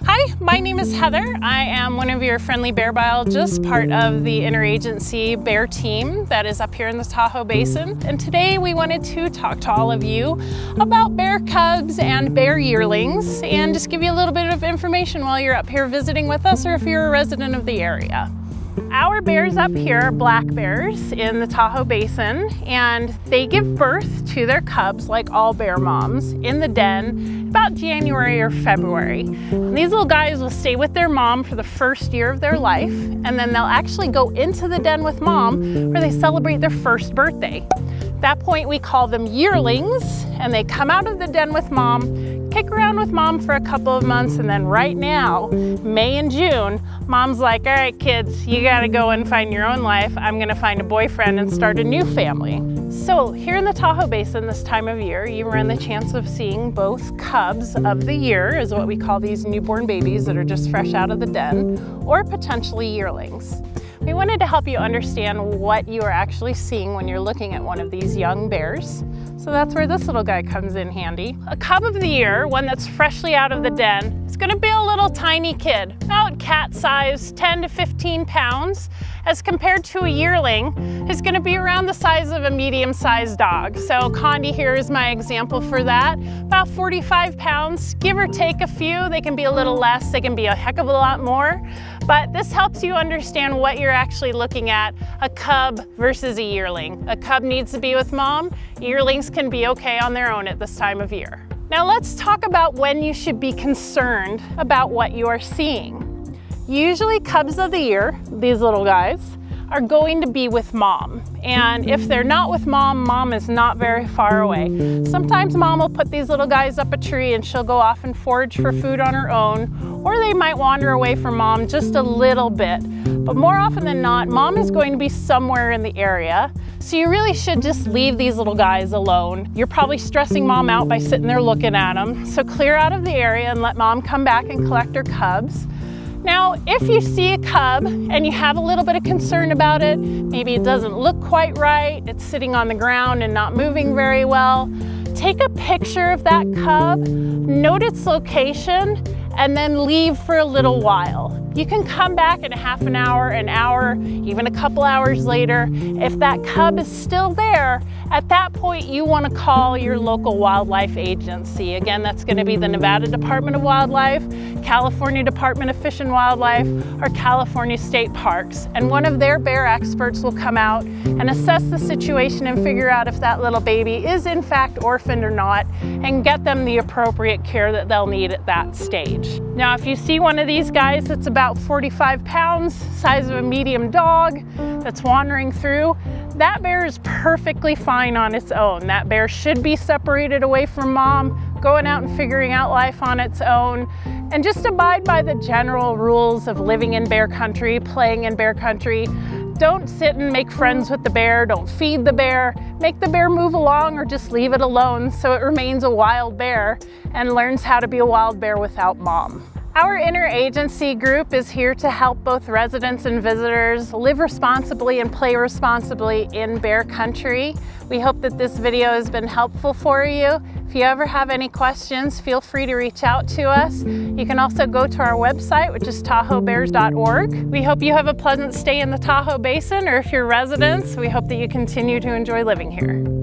Hi, my name is Heather. I am one of your friendly bear biologists, part of the Interagency Bear Team that is up here in the Tahoe Basin. And today we wanted to talk to all of you about bear cubs and bear yearlings and just give you a little bit of information while you're up here visiting with us or if you're a resident of the area. Our bears up here are black bears in the Tahoe Basin, and they give birth to their cubs like all bear moms in the den about January or February. And these little guys will stay with their mom for the first year of their life, and then they'll actually go into the den with mom where they celebrate their first birthday. At that point we call them yearlings, and they come out of the den with mom, kick around with mom for a couple of months, and then right now, May and June, mom's like, all right kids, you gotta go and find your own life. I'm gonna find a boyfriend and start a new family. So here in the Tahoe Basin this time of year, you run the chance of seeing both cubs of the year, is what we call these newborn babies that are just fresh out of the den, or potentially yearlings. We wanted to help you understand what you are actually seeing when you're looking at one of these young bears. So that's where this little guy comes in handy. A cub of the year, one that's freshly out of the den, is gonna be a little tiny kid, about cat size, 10 to 15 pounds, as compared to a yearling, who's gonna be around the size of a medium-sized dog. So Condi here is my example for that. About 45 pounds, give or take a few. They can be a little less, they can be a heck of a lot more. But this helps you understand what you're actually looking at, a cub versus a yearling. A cub needs to be with mom, yearlings can be okay on their own at this time of year. Now let's talk about when you should be concerned about what you are seeing. Usually cubs of the year, these little guys, are going to be with mom. And if they're not with mom, mom is not very far away. Sometimes mom will put these little guys up a tree and she'll go off and forage for food on her own, or they might wander away from mom just a little bit. But more often than not, mom is going to be somewhere in the area. So you really should just leave these little guys alone. You're probably stressing mom out by sitting there looking at them. So clear out of the area and let mom come back and collect her cubs. Now, if you see a cub and you have a little bit of concern about it, maybe it doesn't look quite right, it's sitting on the ground and not moving very well, take a picture of that cub, note its location, and then leave for a little while. You can come back in a half an hour, even a couple hours later. If that cub is still there, at that point you want to call your local wildlife agency. Again, that's going to be the Nevada Department of Wildlife, California Department of Fish and Wildlife, or California State Parks. And one of their bear experts will come out and assess the situation and figure out if that little baby is in fact orphaned or not, and get them the appropriate care that they'll need at that stage. Now, if you see one of these guys that's about 45 pounds, size of a medium dog, that's wandering through, that bear is perfectly fine on its own. That bear should be separated away from mom, going out and figuring out life on its own, and just abide by the general rules of living in bear country, playing in bear country. Don't sit and make friends with the bear, don't feed the bear, make the bear move along, or just leave it alone so it remains a wild bear and learns how to be a wild bear without mom. Our interagency group is here to help both residents and visitors live responsibly and play responsibly in bear country. We hope that this video has been helpful for you. If you ever have any questions, feel free to reach out to us. You can also go to our website, which is tahoebears.org. We hope you have a pleasant stay in the Tahoe Basin, or if you're residents, we hope that you continue to enjoy living here.